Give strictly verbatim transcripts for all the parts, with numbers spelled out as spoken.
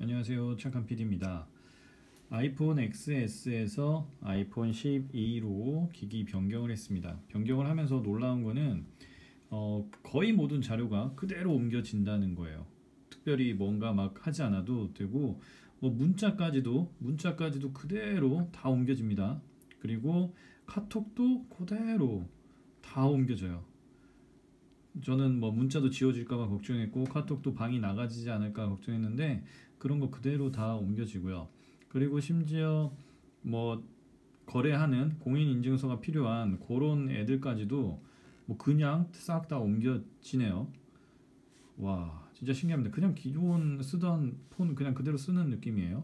안녕하세요. 착한 피디입니다. 아이폰 엑스에스에서 아이폰 십이로 기기 변경을 했습니다. 변경을 하면서 놀라운 거는 어, 거의 모든 자료가 그대로 옮겨진다는 거예요. 특별히 뭔가 막 하지 않아도 되고 뭐 문자까지도 문자까지도 그대로 다 옮겨집니다. 그리고 카톡도 그대로 다 옮겨져요. 저는 뭐 문자도 지워질까봐 걱정했고 카톡도 방이 나가지지 않을까 걱정했는데 그런 거 그대로 다 옮겨지고요. 그리고 심지어 뭐 거래하는 공인인증서가 필요한 그런 애들까지도 뭐 그냥 싹 다 옮겨지네요. 와, 진짜 신기합니다. 그냥 기존 쓰던 폰 그냥 그대로 쓰는 느낌이에요.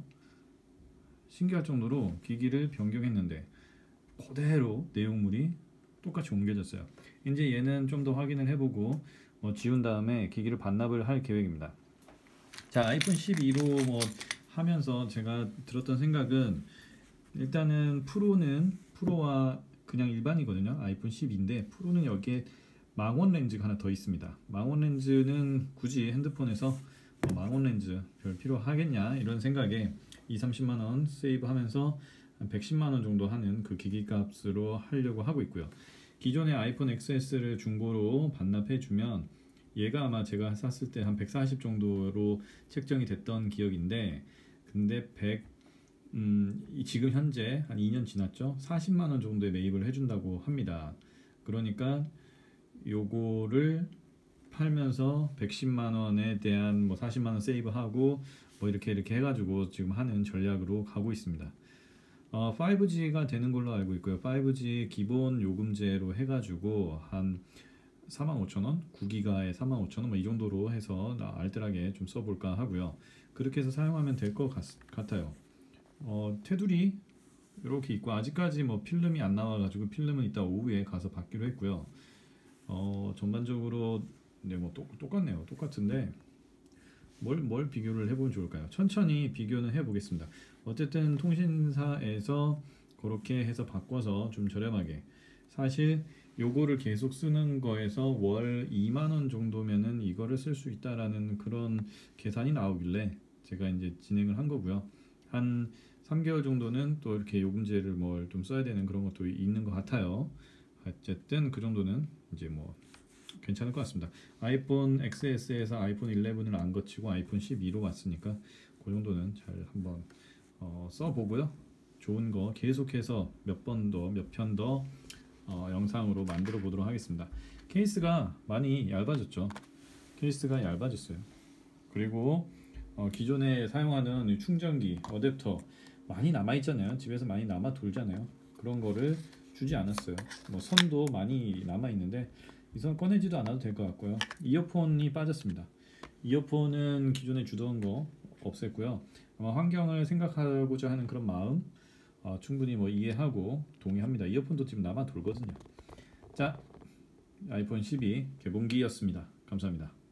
신기할 정도로 기기를 변경했는데 그대로 내용물이 똑같이 옮겨졌어요. 이제 얘는 좀 더 확인을 해보고 뭐 지운 다음에 기기를 반납을 할 계획입니다. 자, 아이폰 십이로 뭐 하면서 제가 들었던 생각은 일단은 프로는 프로와 그냥 일반이거든요. 아이폰 십이인데 프로는 여기에 망원 렌즈가 하나 더 있습니다. 망원 렌즈는 굳이 핸드폰에서 뭐 망원 렌즈 별 필요 하겠냐 이런 생각에 이십, 삼십만 원 세이브 하면서 한 백십만 원 정도 하는 그 기기 값으로 하려고 하고 있고요. 기존의 아이폰 엑스에스를 중고로 반납해 주면 얘가 아마 제가 샀을 때 한 백사십 정도로 책정이 됐던 기억인데 근데 백 음, 지금 현재 한 이 년 지났죠? 사십만 원 정도에 매입을 해준다고 합니다. 그러니까 요거를 팔면서 백십만 원에 대한 뭐 사십만 원 세이브하고 뭐 이렇게 이렇게 해가지고 지금 하는 전략으로 가고 있습니다. 어, 파이브지가 되는 걸로 알고 있고요. 파이브지 기본 요금제로 해가지고 한 사만 오천 원, 구 기가에 사만 오천 원 뭐 이 정도로 해서 알뜰하게 좀 써볼까 하고요. 그렇게 해서 사용하면 될 것 같아요. 어, 테두리 이렇게 있고 아직까지 뭐 필름이 안 나와가지고 필름은 이따 오후에 가서 받기로 했고요. 어, 전반적으로 네, 뭐 똑, 똑같네요. 똑같은데 뭘, 뭘 비교를 해보면 좋을까요? 천천히 비교는 해보겠습니다. 어쨌든 통신사에서 그렇게 해서 바꿔서 좀 저렴하게 사실 요거를 계속 쓰는 거에서 월 이만 원 정도면은 이거를 쓸 수 있다라는 그런 계산이 나오길래 제가 이제 진행을 한 거고요. 한 삼 개월 정도는 또 이렇게 요금제를 뭘 좀 써야 되는 그런 것도 있는 것 같아요. 어쨌든 그 정도는 이제 뭐 괜찮을 것 같습니다. 아이폰 엑스에스에서 아이폰 십일을 안 거치고 아이폰 십이로 왔으니까 그 정도는 잘 한번 어, 써보고요. 좋은 거 계속해서 몇 번 더, 몇 편 더 어, 영상으로 만들어 보도록 하겠습니다. 케이스가 많이 얇아졌죠. 케이스가 얇아졌어요. 그리고 어, 기존에 사용하는 충전기, 어댑터 많이 남아있잖아요. 집에서 많이 남아 돌잖아요. 그런 거를 주지 않았어요. 뭐 선도 많이 남아있는데 이 선 꺼내지도 않아도 될 것 같고요. 이어폰이 빠졌습니다. 이어폰은 기존에 주던 거 없앴고요. 아마 환경을 생각하고자 하는 그런 마음 어, 충분히 뭐 이해하고 동의합니다. 이어폰도 지금 남아 돌거든요. 자, 아이폰 십이 개봉기였습니다. 감사합니다.